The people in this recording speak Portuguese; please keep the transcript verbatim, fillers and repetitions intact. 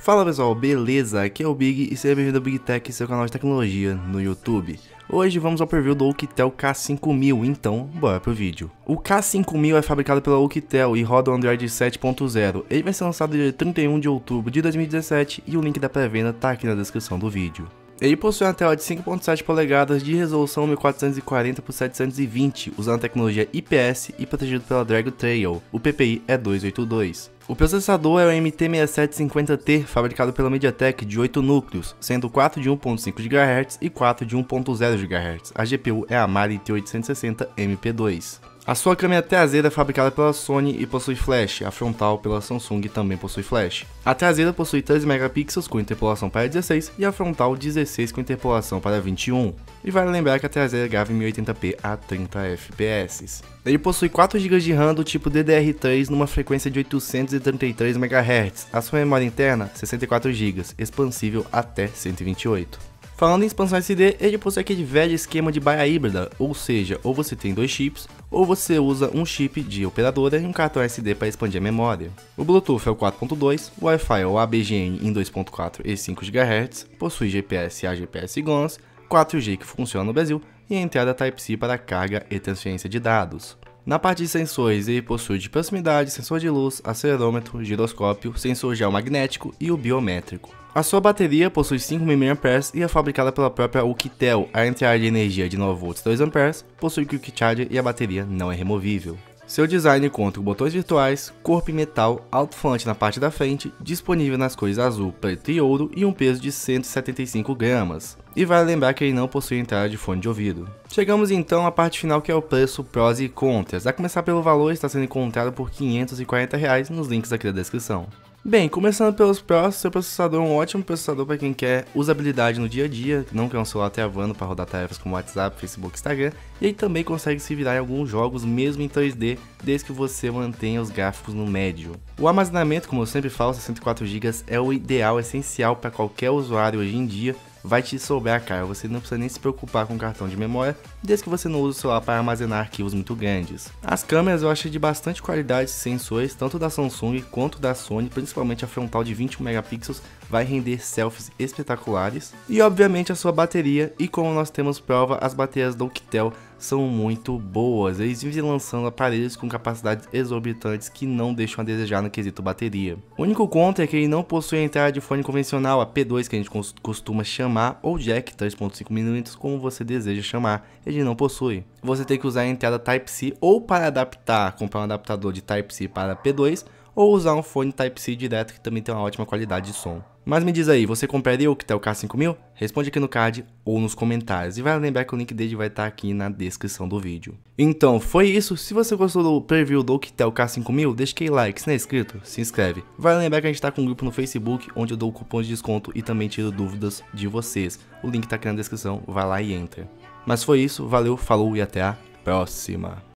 Fala pessoal, beleza? Aqui é o Big e seja bem-vindo ao Big Tech, seu canal de tecnologia no YouTube. Hoje vamos ao preview do Oukitel K cinco mil, então bora pro vídeo. O K cinco mil é fabricado pela Oukitel e roda o Android sete ponto zero. Ele vai ser lançado dia trinta e um de outubro de dois mil e dezessete e o link da pré-venda tá aqui na descrição do vídeo. Ele possui uma tela de cinco ponto sete polegadas de resolução mil quatrocentos e quarenta por setecentos e vinte, usando a tecnologia I P S e protegido pela Dragon Trail. O P P I é duzentos e oitenta e dois. O processador é o M T seis sete cinquenta T, fabricado pela MediaTek, de oito núcleos, sendo quatro de um ponto cinco gigahertz e quatro de um ponto zero gigahertz. A G P U é a Mali T oitocentos e sessenta M P dois. A sua câmera traseira é fabricada pela Sony e possui flash, a frontal pela Samsung também possui flash. A traseira possui treze megapixels com interpolação para dezesseis e a frontal dezesseis com interpolação para vinte e um. E vale lembrar que a traseira grava em mil e oitenta p a trinta F P S. Ele possui quatro gigas de RAM do tipo D D R três numa frequência de oitocentos e trinta e três megahertz. A sua memória interna, sessenta e quatro gigas, expansível até cento e vinte e oito. Falando em expansão S D, ele possui aquele velho esquema de baia híbrida, ou seja, ou você tem dois chips, ou você usa um chip de operadora e um cartão S D para expandir a memória. O Bluetooth é o quatro ponto dois, o Wi-Fi é o A B G N em dois ponto quatro e cinco gigahertz, possui G P S e A G P S GLONASS, quatro G que funciona no Brasil e a entrada Type-C para carga e transferência de dados. Na parte de sensores, ele possui de proximidade, sensor de luz, acelerômetro, giroscópio, sensor geomagnético e o biométrico. A sua bateria possui cinco mil miliamperes e é fabricada pela própria Oukitel. A entrada de energia de nove volts e dois amperes, possui Quick Charger e a bateria não é removível. Seu design conta com botões virtuais, corpo em metal, alto-falante na parte da frente, disponível nas cores azul, preto e ouro e um peso de cento e setenta e cinco gramas. E vale lembrar que ele não possui entrada de fone de ouvido. Chegamos então à parte final, que é o preço, prós e contras. A começar pelo valor, está sendo encontrado por quinhentos e quarenta reais nos links aqui da descrição. Bem, começando pelos prós, seu processador é um ótimo processador para quem quer usabilidade no dia a dia, não quer um celular travando para rodar tarefas como WhatsApp, Facebook, Instagram, e ele também consegue se virar em alguns jogos mesmo em três D, desde que você mantenha os gráficos no médio. O armazenamento, como eu sempre falo, sessenta e quatro gigas é o ideal, essencial para qualquer usuário hoje em dia. Vai te sobrar, cara, você não precisa nem se preocupar com cartão de memória, desde que você não use o celular para armazenar arquivos muito grandes. As câmeras eu achei de bastante qualidade, sensores, tanto da Samsung quanto da Sony, principalmente a frontal de vinte megapixels, vai render selfies espetaculares. E obviamente a sua bateria, e como nós temos prova, as baterias da Oukitel são muito boas. Eles vivem lançando aparelhos com capacidades exorbitantes que não deixam a desejar no quesito bateria. O único contra é que ele não possui a entrada de fone convencional, a P dois que a gente costuma chamar, ou jack três ponto cinco milímetros, como você deseja chamar, ele não possui. Você tem que usar a entrada Type-C ou para adaptar, comprar um adaptador de Type-C para P dois, ou usar um fone Type-C direto que também tem uma ótima qualidade de som. Mas me diz aí, você compraria o Oukitel K cinco mil? Responde aqui no card ou nos comentários. E vai lembrar que o link dele vai estar aqui na descrição do vídeo. Então, foi isso. Se você gostou do preview do Oukitel K cinco mil, deixa aquele like. Se não é inscrito, se inscreve. Vai lembrar que a gente está com um grupo no Facebook, onde eu dou cupom de desconto e também tiro dúvidas de vocês. O link está aqui na descrição, vai lá e entra. Mas foi isso, valeu, falou e até a próxima.